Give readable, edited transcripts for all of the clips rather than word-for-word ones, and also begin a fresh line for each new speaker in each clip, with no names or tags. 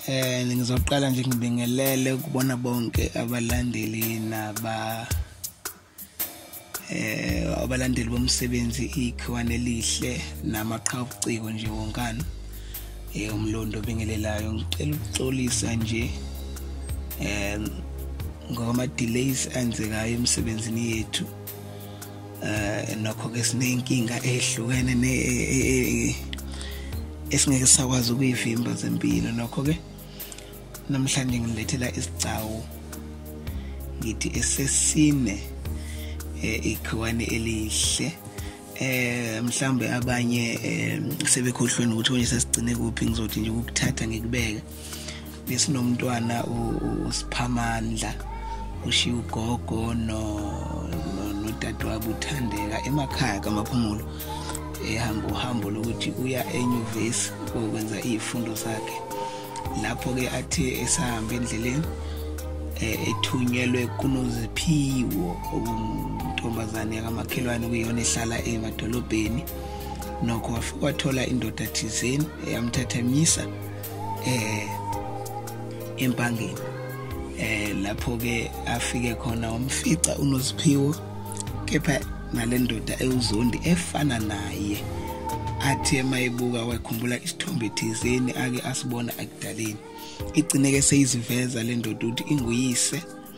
Ngizoqala nje ngibingelele ukubona bonke abalandeli abalandeli bomsebenzi Ikhiwane Elihle namaqhawe Obuciko nje wonkana uMlondi obingelelayo. Ngicela ukuxolisa nje ngoma delays enzekayo emsebenzini yethu, nokho ke sinenkinga ezihlukene esingeke sakwazi ukuyivimba zempilo. Nokho ke namhlanje ngilethela isigcawu ngithi esesine Ikhiwane Elihle. Mhlambe abanye sebekhohlweni ukuthi konje sesigcine kuphi. Ngizothi nje ukuthatha ngikubeke besinomntwana uSiphamandla ushiya ugogo nodadewabo uThandeka emakhaya kaMaphumulo, ehamba uhambo lokuthi uya enyuvesi ukwenza izifundo zakhe. Lapho ke athe esahamba endleleni ethunyelwe kuNoziphiwo intombazane yakamakhelwane kuyona ehlala emadolobheni. Nokho wafika wathola indoda thizeni eyamthathamisa empangeni. Lapho ke afike khona wamfica uNoziphiwo, kepha nale ndoda ewuzondi efana naye. Athi emayibuka wakhumbula isithombe thizeni ake asibona akudaleni. Igcineke seyiziveza le ndoda ukuthi inguyise,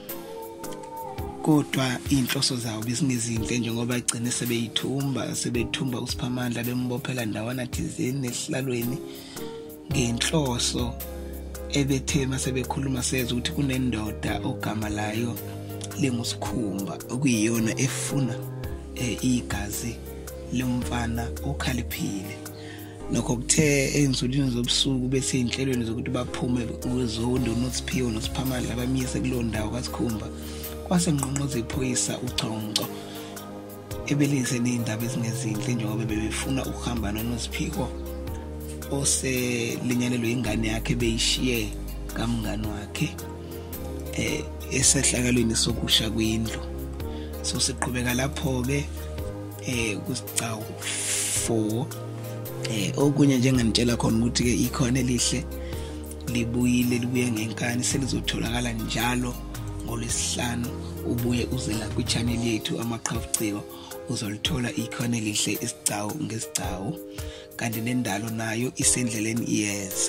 kodwa inhloso zawo besingezinhle njengoba igcine sebethumba uSiphamandla bembophela ndawana thizeni esihlalweni ngenhloso ebethema sebekhuluma seza ukuthi kunendoda ogama layo lengusikhumba okuyiyona efuna igazi lomfana okhaliphile. Nokho kuthe enzulwini zobusuku bese inhlelweni zokuthi baphume uZondo noSiphiwo noSiphamandla bamiyise kulo ndawo kaSikhumba. Kwase ngqongqoze iphoyisa uCongco ebelise nezindaba ezingezinhle njengoba bebefuna ukuhamba noNoziphiwo oselinyalelwe ingane yakhe beyishiye kamngani wakhe esehlakalweni sokusha kwindlu. So siqhubeka lapho ke kusigcawu 4. Okunye njenganitshela khona ukuthi ke Ikhiwane Elihle libuye ngenkani, selizotholakala njalo ngoLwesihlanu. Ubuye uze la kwi-channel yethu Amaqhawe Obuciko uzolithola Ikhiwane Elihle isigcawu ngesigcawu, kanti nendalo nayo isendleleni iyeza.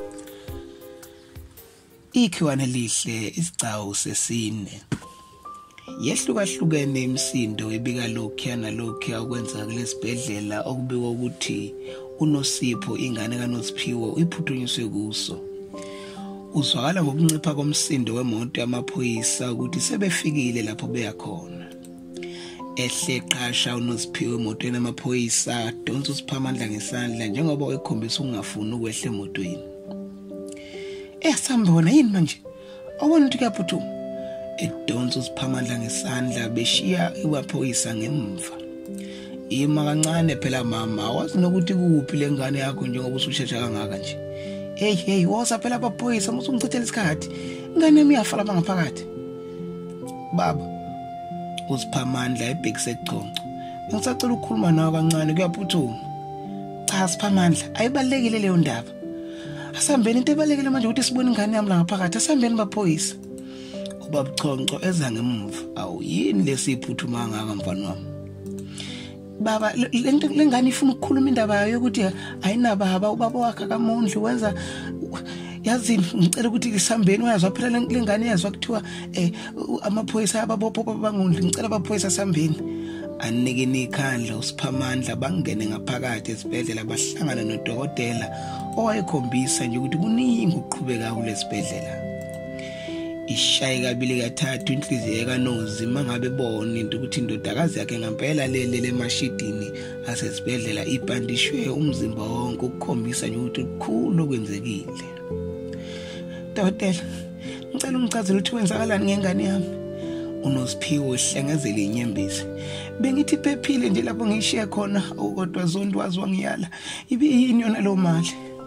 Ikhiwane Elihle isigcawu sesine. Yehlukahlukene imisindo ebika lokhu nalokhu okwenza kulesibhedlela okubikwa ukuthi uNosipho ingane kaNoziphiwo iphuthunyiswe kuso. Uzwakala ngokuncipha komsindo wemoto yamaphoyisa ukuthi sebefikile lapho beya khona. Ehle qasha uNoziphiwo emotweni yamaphoyisa adonsa uSiphamandla ngesandla njengoba ekhombisa ukungafuni ukwehla emotweni. Sambona yini manje? Awona ukuthi kuyaphuthuma. Edonsa uSiphamandla ngesandla beshiya iwaphoyisa ngemva. Ima kancane phela mama, wazi nokuthi kuphi lengane yakho njengoba usushesha kangaka nje. Hey wosa phela abaphoyisa musungichithela isikhathi. Ingane yami iyafala bangaphakathi. Baba uSiphamandla ebhekise eCongco. Ngisacela ukukhuluma nawe kancane kuyaphuthuma. Cha Siphamandla, ayibalekile leyo ndaba. Asambeni into ebalekile manje ukuthi sibone ingane yami la ngaphakathi. Asambeni baphoyisa. Ubaba Chonco eza ngemuva. Awu yini lesiphuthuma ngaka mfana wami? Baba lento lengane ifuna ukukhuluma indaba yayo ukuthi ayinababa, ubaba wakhe kaMondli wenza yazi. Ngicela ukuthi isambeni uyazwa phela lengane yazwa kuthiwa amaphoyisa ababopho bangondli. Ngicela abaphoyisa sambeni anike nikhandla uSiphamandla bangene ngaphakathi esibhedlela bahlangana nodokotela owayekhombisa nje ukuthi kuningi ukuqhubeka kulesibhedlela. Ishayi kabili kathathu inhliziyo kaNozima ngabe bona into ukuthi indodakazi yakhe ngempela lele emashidini asesibhedlela ibhandishwe umzimba wonke ukukhombisa nje ukuthi kukhulu okwenzekile. Dokotela, ngicela ungichazele ukuthi wenzakalani ngengane yami. uNoziphiwo ehlengezela inyembezi. Bengithi phephile nje lapho ngishiya khona, kodwa Zondo wazwa ngiyala. Yini yona lo mali?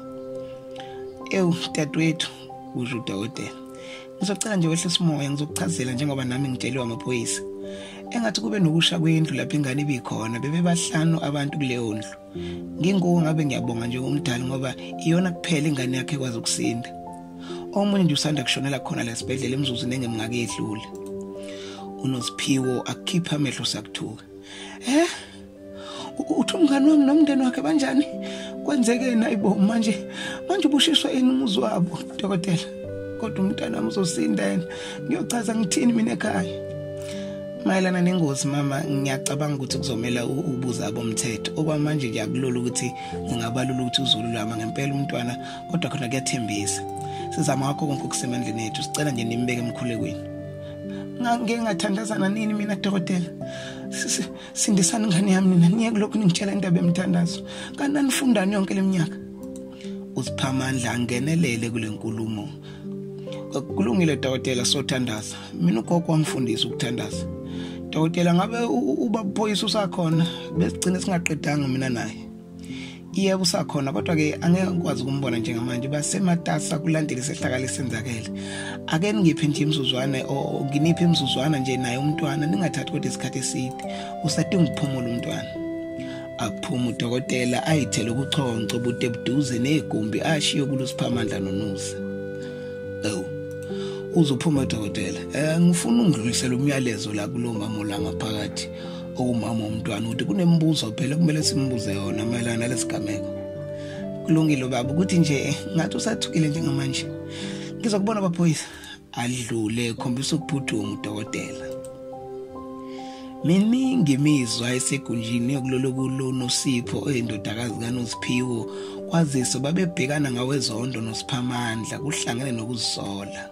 Dadewethu, usho udokotela. Ngizocela nje wehle simoya ngizokuchazela njengoba nami ngitsheliwe amaphoyisa. Engathi kube nokusha kwendlu lapho ingane ibikhona, bebebahlanu abantu kuleyo ndlu. Ngingo ngabe ngiyabonga nje umdali ngoba iyona kuphela ingane yakhe kwazi ukusinda. omunye nje usanda kushonela khona lesibhedlela emizuzwini engemngake edlule. UNosiphiwo akukhipha amehlo sakuthuka. Uthi umngane wami nomndeni wakhe banjani? Kwenzeke nayibo manje ubushiswa yini umuzi wabo dokotela? Kodwa umntana wami uzosinda yena. Ngiyochaza ngithini mina ekhaya. Mayelana nengozi mama ngiyacabanga ukuthi kuzomela ubuza bomthetho. Okwamanje ngiyakulula ukuthi ngingabalula ukuthi uzolulama ngempela umntwana kodwa khona kuyathembisa. Sizama ngakho konke okusemandleni ethu. Sicela nje nimbeke emkhulekweni. Ngeke ngathandazana nini mina dokotela? Sindisana ngane yami nina niye kulokhu ningitshela indaba emthandazo. Kanani nifundani yonke leminyaka? Usiphamandla angenelele kule nkulumo. Kulungile dokotela sothandaza. Mina ugogo wangifundisa ukuthandaza. Dokotela ngabe ubaphoyisa usakhona besigcina singaqedanga mina naye. Yebo usakhona kodwa ke angeke ngikwazi ukumbona njengamanje basematasa kulandela isehlakalo esenzakele. Ake ngiphe nje imizuzwana nginiphe imizuzwana nje naye umntwana ningathathi kodwa isikhathi eside. Usadinga ukuphumula umntwana. Aphuma udokotela ayithele ukuchonca ubude buduze negumbi ashiyo kuLosiphamandla noNusa. Uzophuma dokotela. Ngifuna ungidlulisele umyalezo la kulomama la ngaphakathi okumama umntwana ukuthi kunembuzo phela kumele simbuze yona mayelana nalesigameko. Kulungile baba ukuthi nje ngathi usathukile njengamanje. Ngizokubona abaphoyisa. Adlule khombisa ukuphuthuma udokotela. Miningi imizwa esegunjini yokulolo kulo noSipho oyindodakazi kaNosiphiwo kwazise babebhekana ngawezondo noSiphamandla kuhlangene nokuzisola.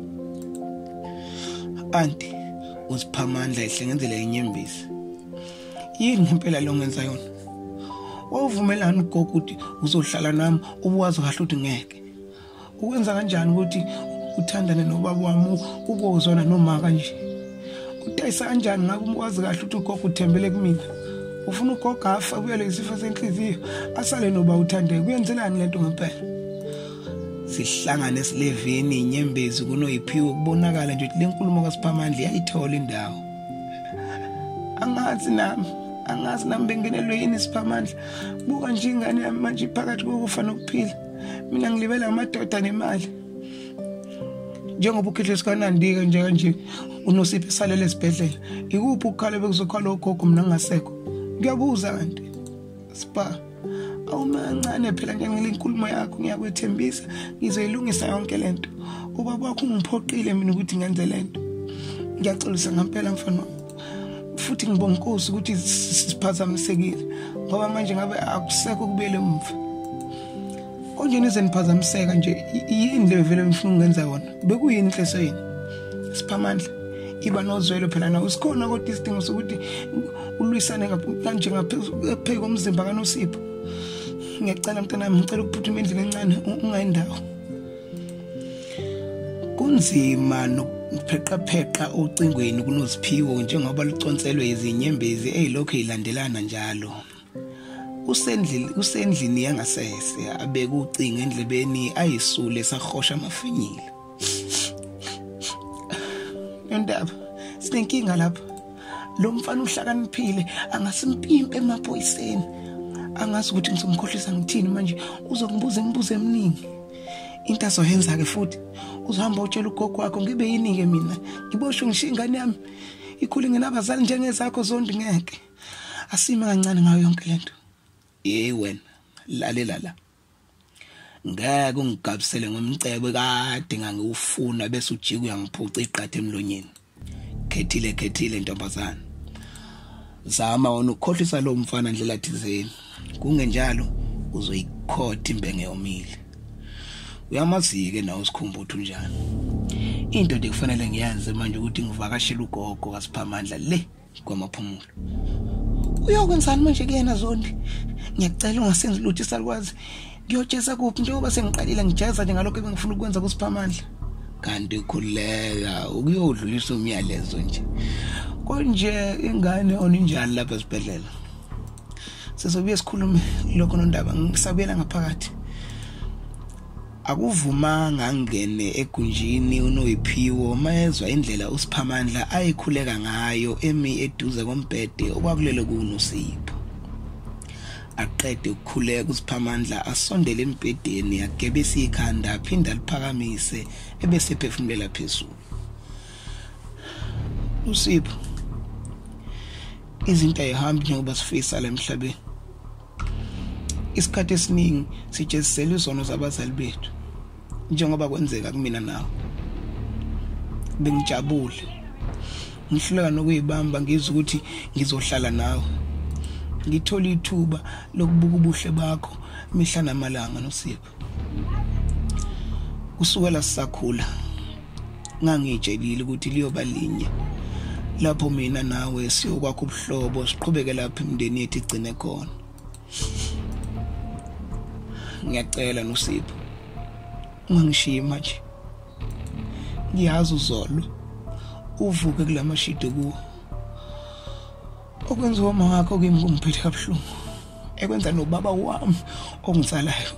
Anti uSiphamandla ehlengenzela inyembezi. Yini ngempela lo ngenza yona? Wawuvumelana ugogo ukuthi uzohlala nami ubuwazi kahle ukuthi ngeke. Ukwenza kanjani ukuthi uthandane nobaba wami ubozona noma kanje? Udayisa kanjani ngabe umwazi kahle ukuthi ugogo uthembele kumina? Ufuna ugogo afa kuyele isifo senhliziyo asale noba uthandeke kuyenzelani lento ngempela? Sihlangane esilevini inyembezi kunoyiphiwe kubonakala nje ukuthi lenkulumo kaSiphamandla iyayithola indawo. Angazi nami bengenelwe yini Siphamandla. Buka nje ingane yami manje phakathi kokufa nokuphila. Mina ngilibela amadoda nemali. Njengoba ukhehleso kanandika nje kanje uNosipho esalele esibhedlela. Ikuphi ukukhala bekuzokhala ugogo mina ngingasekho? Ngiyabuza kanti. Sipa awumancane phela nje ngilinkulumo yakho ngiyakwethembisa ngizoyilungisa yonke lento. Ubaba wakho ungiphoqile mina ukuthi ngenze lento. Ngiyaxolisa ngempela mfana. Futhi ngibonga inkosi ukuthi siphazamisekile ngoba manje ngabe akusekho kubuyele emva. Konje nize niphazamiseka nje yini le vele ngifuna ungenza yona? Bekuyini inhleso yini? Siphamandla iba nozwelo phela na usikhona kodwa isidingo sokuthi ulwisane kanje ngaphezulu komzimba kaNosipho. Ngiyacela mntana wami ngicela ukuphuthuma endlini encane ungayindawo. Kunzima nokupheqapheqa ocingweni kuNosiphiwo njengoba luconselwe izinyembezi ezilokho ilandelana njalo. Usendlini yangasese abeka ucingo endlebeni ayisule sahosha amafinyile. Yondaba sinenkinga lapha. Lo mfana uhlakaniphile angasimpimpe emaphoyiseni. Angazi ukuthi ngizomkhohlisa ngithini manje uzongibuza imibuzo eminingi. Into azoyenza ke futhi uzohamba utshela ugogo wakho ngibe yini ke mina ngiboshwe ngishingane yami ikhule ngenabazali njengezakho zonke ngeke asime kancane ngayo yonke lento. Wena lalela la ngeke ungigabisele ngomcebo kade ngangiwufuna bese ujike uyangiphuca iqathe emlonyeni. Khethile ntombazana. Zama wona ukukhohlisa lo mfana ndlela thizeni. Kungenjalo uzoyikhotha imbenge yomile. Uyamazike nawo usikhumbuthu njani. Into nje kufanele ngiyenze manje ukuthi ngivakashele ugogo kaSiphamandla le kwamaphumulo. Uyokwenzani manje kuyena zondi? Ngiyacela ungasenzi lutho isalukwazi. Ngiyotshesa kuphi njengoba sengiqalile ngijeza nje ngalokho ebengifuna ukwenza kuSiphamandla. Kanti khuleka ukuyodlulisa umyalezo nje. Konje ingane oninjani lapha esibhedlela. Sizobuye sikhulume lokho nondaba ngisabela ngaphakathi. Akuvumanga ngene egunjini uNoyiphiwo mayezwa indlela uSiphamandla ayikhuleka ngayo emi eduze kombhede okwakulele kuNosipho. aqede ukukhuleka uSiphamandla asondele embhedeni yagebesa ikhanda aphinda liphakamise ebese ephefumulela phezulu. Usipho, izinto ayihambi njengoba sifisa la emhlabeni. Isikhathi esiningi sijezisela izono zabazali bethu njengoba kwenzeka kumina nawe. Bengijabule, ngihluleka nokuyibamba ngizwe ukuthi ngizohlala nawe. Ngithola ithuba lokubuka ubuhle bakho mihla namalanga noSipho. Kusukela sisakhula ngangitshelile ukuthi liyoba linye lapho mina nawe siyokwakha ubuhlobo siqhubeke lapha imndeni yethu igcine khona. Ngiyacela noSipho, ungangishiyi manje. Ngiyazi uzolo uvuke kulamashito kuwo. Okwenza uma wakho kimi kungiphethe kabuhlungu. Ekwenza nobaba wami ongizalayo.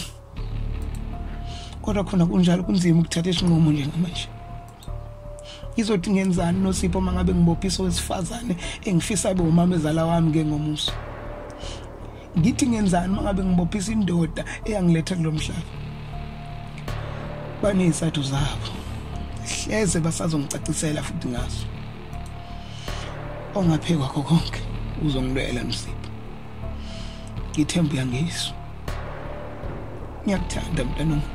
Kodwa khona kunjalo kunzima ukuthatha isinqumo njengamanje. Izothi ngenzani noSipho mangabe ngibophisa wesifazane engifisa abe umama ezala wami ngengomuso. Ngithi ngenzani mangabe ngibophisa indoda eyangiletha kulomhlaba. Banezizathu zabo. Hleze basazongicacisela futhi ngaso. Ongaphekwa konke uzongilwela noSipho. Ngithemba uyangizwa. Ngiyakuthanda mntana womuntu.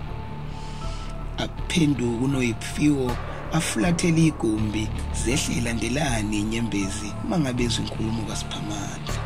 Aphenduka unoyiphiwo afulathela igumbi zehle ilandelane inyembezi mangabezwe inkulumo kaSiphamandla.